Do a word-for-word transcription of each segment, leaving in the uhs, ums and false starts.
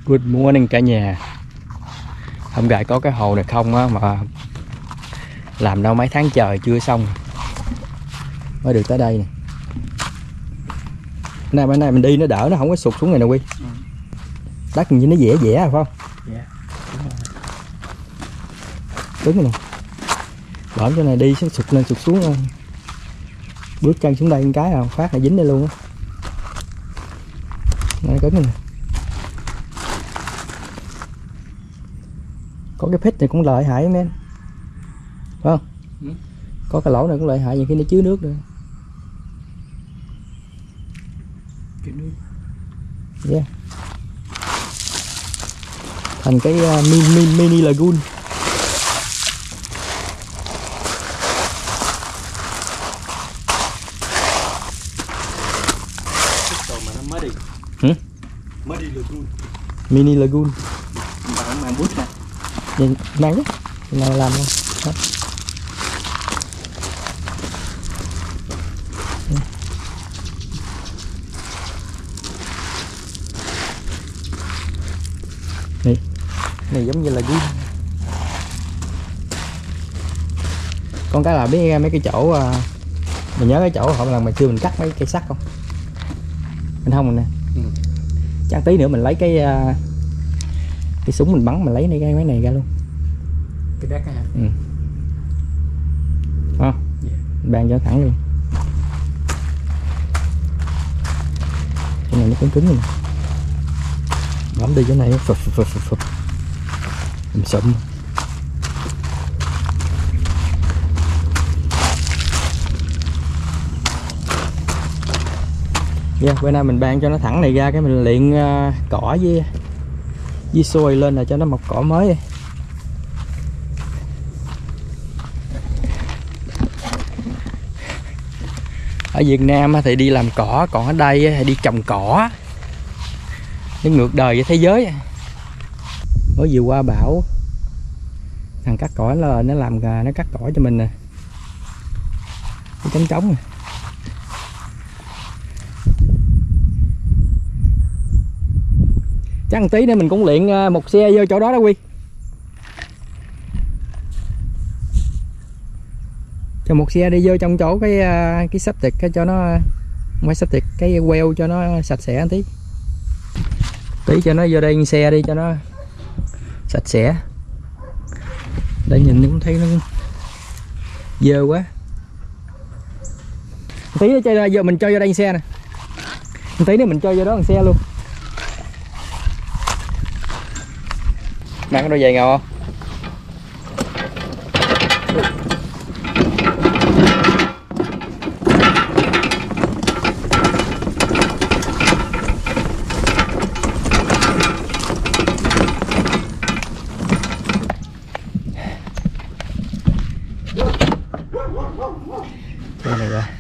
Good morning cả nhà. Hôm nay có cái hồ này không á mà làm đâu mấy tháng trời chưa xong mới được tới đây nè. Nay bên này mình đi nó đỡ, nó không có sụt xuống này nè Quy. Ừ. Đất như nó dẻ dẻ phải không? Dạ. Đúng rồi nè. Bỏ chỗ này đi sụt lên sụt xuống, bước chân xuống đây một cái là phát là dính đây luôn á. Nó cứng nè. Có cái phích này cũng lợi hại men, phải không? Ừ. Có cái lỗ này cũng lợi hại, nhiều khi nó chứa nước nữa. Cái nước. Yeah. Thành cái uh, mini, mini lagoon. Mà nó mới đi. Hử? Mới đi lagoon. Mini lagoon. Mà không mang bút nè. Vậy mang chứ, nào làm không? Đó. Này, này giống như là gương. Con cái là biết mấy cái chỗ, mình nhớ cái chỗ họ lần mà xưa mình cắt mấy cây sắt không? Mình không mình nè. Ừ. Chắc tí nữa mình lấy cái cái súng mình bắn, mình lấy cái máy này ra luôn. Cái đất hả? Ừ. Không? Yeah. Bàn cho thẳng luôn. Cái này nó cứng cứng rồi nè. Bấm đi cái này phụp phụp phụp phụp. Mình sụm. Yeah, bữa nay mình ban cho nó thẳng này ra, cái mình luyện uh, cỏ với với xôi lên là cho nó mọc cỏ mới. Ở Việt Nam thì đi làm cỏ, còn ở đây thì đi trồng cỏ. Nó ngược đời với thế giới. Mới vừa qua bão, thằng cắt cỏ là nó làm nó cắt cỏ cho mình nè. Cái trống trống nè. Chắc một tí nữa mình cũng luyện một xe vô chỗ đó đó Quy. Cho một xe đi vô trong chỗ cái cái sắp tiệt cái cho nó, không phải sắp tiệt, cái queo cho nó sạch sẽ một tí. Tí cho nó vô đây xe đi cho nó sạch sẽ. Để nhìn cũng thấy nó dơ quá. Tí nữa cho giờ mình cho vô đây xe nè. Tí nữa mình cho vô đó bằng xe luôn. Mang cái đôi giày ngầu không? Cái này ra.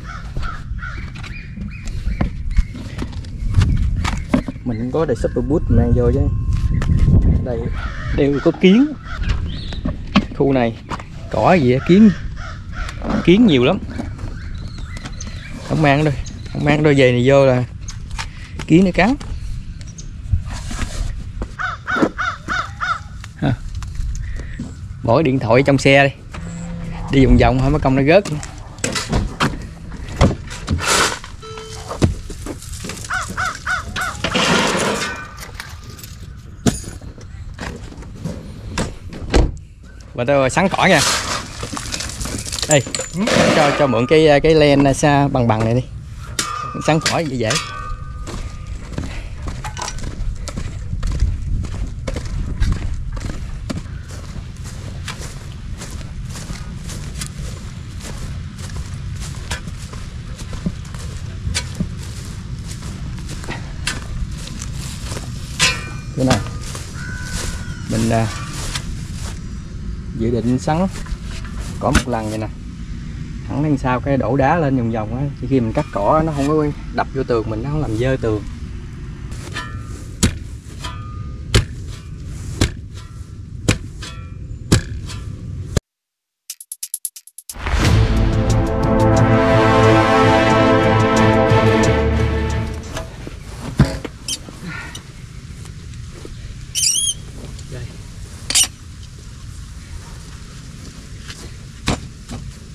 Mình không có đầy super boot mang vô chứ. Đây đều có kiến. Khu này cỏ gì á, kiến kiến nhiều lắm. Không mang đôi không mang đôi giày này vô là kiến nó cắn. Ha. Bỏ cái điện thoại trong xe đi, đi vòng vòng thôi mất công nó rớt. Và tôi sắn cỏ nha. Đây, cho cho mượn cái cái len xa bằng bằng này đi. Sắn cỏ dễ dễ. Cái này mình uh, dự định sắn cỏ một lần vậy nè, thẳng đằng sau cái đổ đá lên vòng vòng á, chỉ khi mình cắt cỏ nó không có đập vô tường mình, nó không làm dơ tường.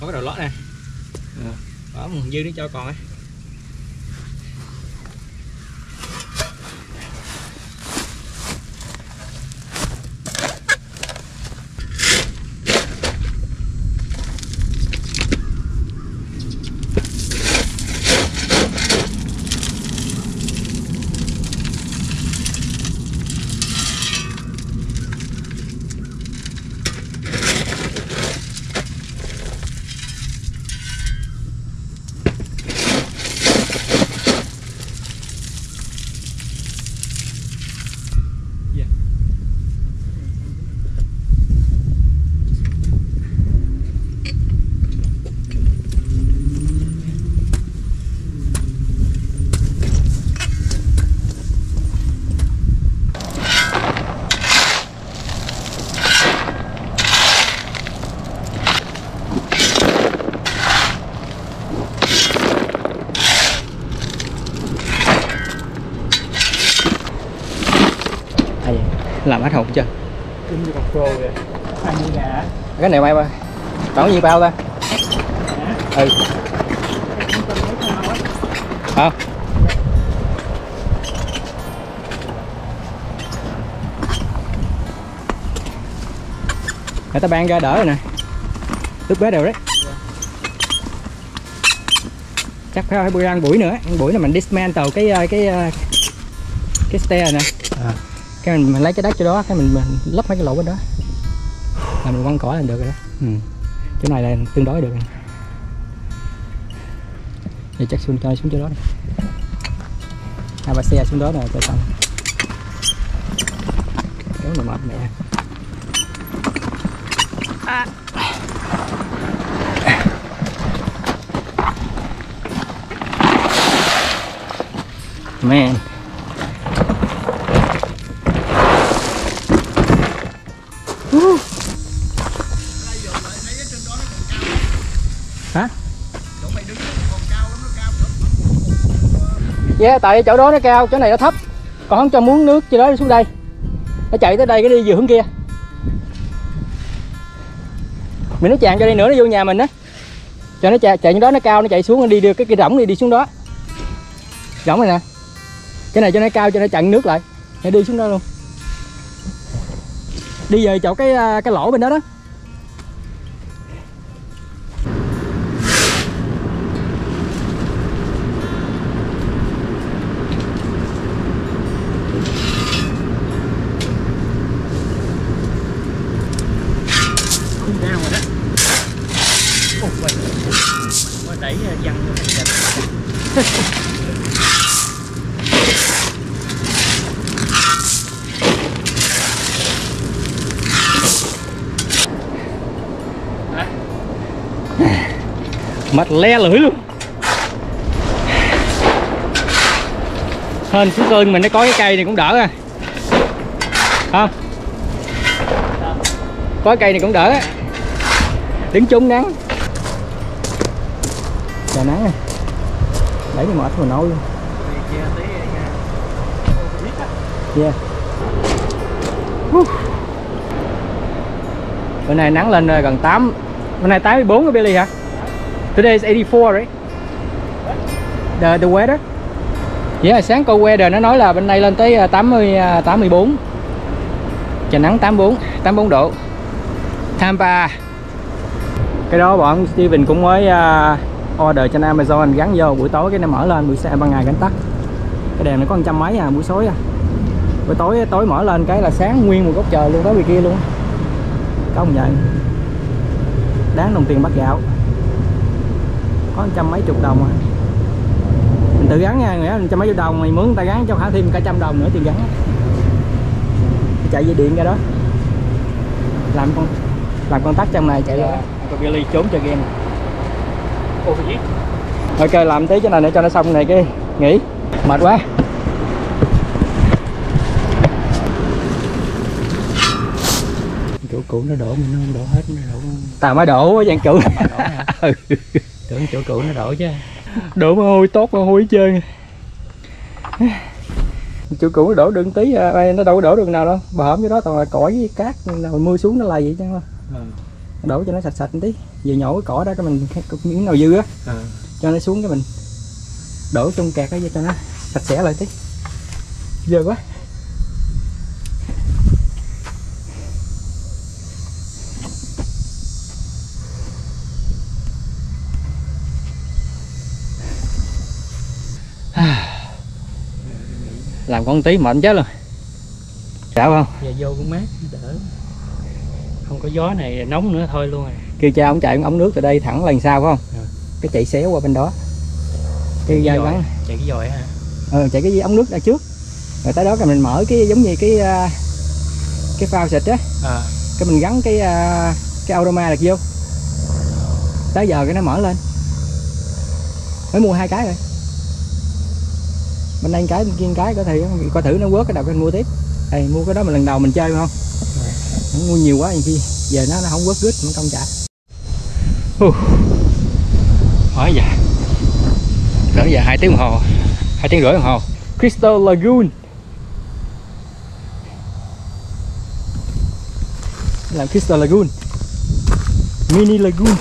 có cái đầu lót nè. Bỏ một dư để cho còn ấy. Làm hết hộp chưa? Cái này may ba khoảng nhiêu bao ta? Ừ. Hả? Người ta ban ra đỡ rồi nè. Lúc bé đều đấy. Chắc phải phải ăn buổi nữa, ăn buổi là mình dismantle cái cái cái stair nè. À. Cái mình, mình lấy cái đất cho đó, cái mình, mình lấp mấy cái lỗ bên đó là mình quăng cỏ là được rồi đó. Ừ. Chỗ này là tương đối được rồi. Thì chắc xuống cho xuống chỗ đó đi. Hai ba xe xuống đó là cho xong. Kéo này mệt mẹ. À. Man. Uh. Hả? Yeah, tại chỗ đó nó cao, chỗ này nó thấp. Còn không cho muốn nước cho đó đi xuống đây. Nó chạy tới đây cái đi vừa hướng kia. Mình nó tràn cho đây nữa nó vô nhà mình á. Cho nó chạy chạy chỗ đó nó cao, nó chạy xuống nó đi đưa cái cây rỗng đi đi xuống đó. Rỗng này nè. Cái này cho nó cao cho nó chặn nước lại. Để đi xuống đó luôn. Đi về chỗ cái cái lỗ bên đó đó. Không ra rồi đó. Ôi quay. Quay đẩy văng mặt le lưỡi luôn. Hên xuống cơn mình nó có cái cây này cũng đỡ à. Không? Có cái cây này cũng đỡ á. Đứng trúng nắng. Trời nắng này. Đẩy cái mệt mà nổi luôn. Yeah. Uh. Bữa nay nắng lên gần tám. Bữa nay tám mươi bốn cái Billy hả? Today is eighty-four, right? The, the weather? Yeah, sáng coi weather nó nói là bên đây lên tới tám mươi, tám mươi bốn. Trời nắng tám mươi bốn, tám mươi bốn độ. Tampa. Cái đó bọn Steven cũng mới uh, order trên Amazon gắn vô, buổi tối cái nó mở lên, buổi sáng ban ngày cánh tắt. Cái đèn nó có một trăm mấy à, buổi tối à. Buổi tối tối mở lên cái là sáng nguyên một góc trời luôn, tới bên kia luôn. Có không vậy? Đáng đồng tiền bắt gạo. Có một trăm mấy chục đồng à. Mình tự gắn nha, nghĩa một trăm mấy chục đồng, mày mướn người ta gắn cho khả thêm cả trăm đồng nữa tiền gắn. Chạy dây điện ra đó. Làm con làm con tắt trong này chạy ra. Còn Billy trốn chơi game. Ok, làm tí cái này để cho nó xong này cái nghỉ. Mệt quá. Chỗ cũ nó đổ mình nó không đổ hết, nó đổ. Tao mới đổ á, dạng cũ. Ừ. Tưởng chỗ cũ nó đổ chứ. Đổ mồ hôi tốt mồ hôi hết trơn. Chỗ cũ nó đổ đựng tí, nó đâu có đổ được nào đâu. Bà hổm cái đó toàn là cỏ với cát, nào mưa xuống nó là vậy chứ. Ừ. đổ cho nó sạch sạch một tí, về nhổ cái cỏ đó cái mình miếng nào dư á à. Cho nó xuống cái mình đổ trong kẹt đó cho nó sạch sẽ lại tí, dơ quá. Làm con tí mệt chết luôn. Chảo không? Giờ vô cũng mát đỡ. Không có gió này nóng nữa thôi luôn rồi. Kêu cha ông chạy ống nước từ đây thẳng lần sau phải không? À. Cái chạy xéo qua bên đó. Cái dây bắn. Chạy cái dòi hả? Ờ chạy cái ống nước ra trước. Rồi tới đó cái mình mở cái giống như cái cái phao xịt á. À. Cái mình gắn cái cái aroma được vô. Tới giờ cái nó mở lên. Mới mua hai cái rồi. Bên đây cái bên kia cái có thể coi thử nó quớt cái đầu cái mua tiếp. Đây mua cái đó mình lần đầu mình chơi phải không? Không mua nhiều quá thì chi giờ nó nó không quớt rít nó không trả. Uh. Hỏi giờ. Đỡ giờ hai tiếng đồng hồ. hai tiếng rưỡi đồng hồ. Crystal Lagoon. Làm Crystal Lagoon. Mini Lagoon.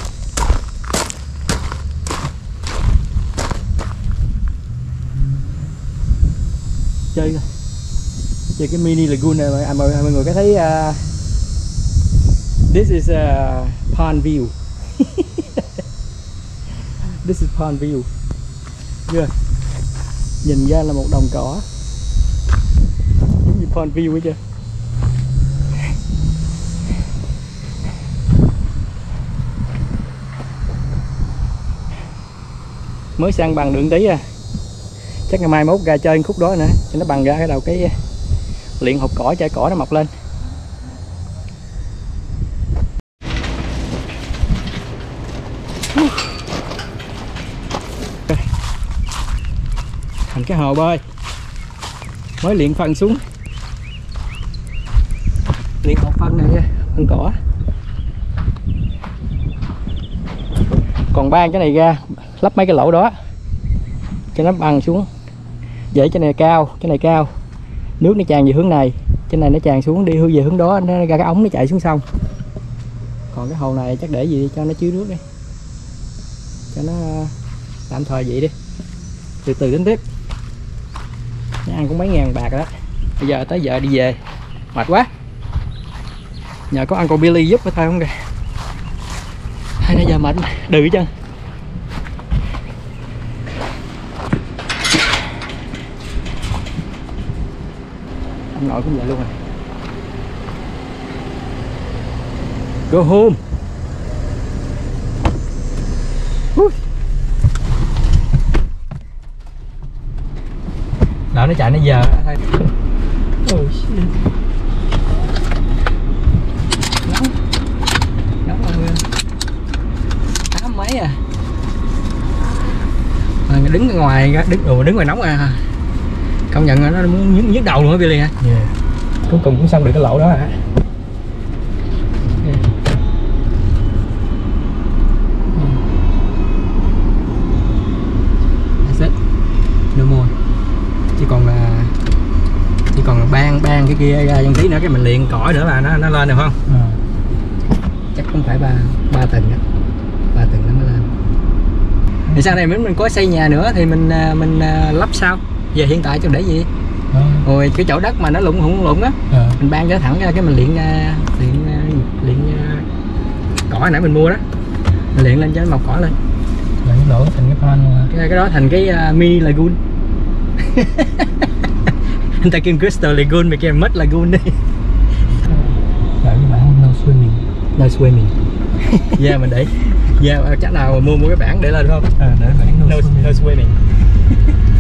Chơi chơi cái mini lagoon này mọi, mọi, mọi người có thấy uh, this is a pond view. This is pond view. Yeah. Nhìn ra là một đồng cỏ giống như pond view ấy chưa. Mới sang bằng đường tí à. Chắc ngày mai mốt ra chơi khúc đó nữa cho nó bằng ra cái đầu cái luyện hộp cỏ cho cỏ nó mọc lên. Thành cái hồ bơi mới luyện phân xuống, luyện hộp phân này phân cỏ, còn ban cái này ra lắp mấy cái lỗ đó cho nó bằng xuống, vậy cái này cao, cái này cao, nước nó tràn về hướng này, trên này nó tràn xuống đi hướng về hướng đó, nó ra cái ống nó chạy xuống sông. Còn cái hồ này chắc để gì cho nó chứa nước đi, cho nó tạm thời vậy đi, từ từ đến tiếp. Nó ăn cũng mấy ngàn bạc rồi đó. Bây giờ tới giờ đi về mệt quá, nhờ có Uncle Billy giúp thôi không kìa, hay nãy giờ mệt đừ chân. Ông nội cũng vậy luôn rồi. Go home. Đó nó chạy nó giờ thôi. Oh shit. Nóng. Nóng rồi. Tám mấy à. À đứng ở ngoài đứng đồ đứng ngoài nóng à. Công nhận là nó muốn nhức, nhức đầu luôn á Billy hả? Yeah. Cuối cùng cũng xong được cái lỗ đó hả? Yeah. That's it. No more. Chỉ còn là chỉ còn là ban ban cái kia ra một tí nữa cái mình luyện cỏi nữa là nó nó lên được không? À. Chắc không phải ba ba tầng đó, ba tầng nó mới lên. Thì sau này mình có xây nhà nữa thì mình mình lắp sau. Giờ hiện tại cho để gì? À. Rồi cái chỗ đất mà nó lủng lủng lủng á, à. Mình ban cho thẳng ra cái mình luyện luyện luyện cỏ nãy mình mua đó, mình luyện lên cho nó mọc cỏ lên. Rồi cái lỗ thành cái pan luôn hả? Cái, cái đó thành cái uh, mini lagoon. Anh ta kêu Crystal Lagoon, mày kêu mất Lagoon đi. Tại cái bản no swimming. No swimming. Yeah mình để. Yeah chắc nào mua mua cái bảng để lên không? À để bản no, no, swimming. No swimming.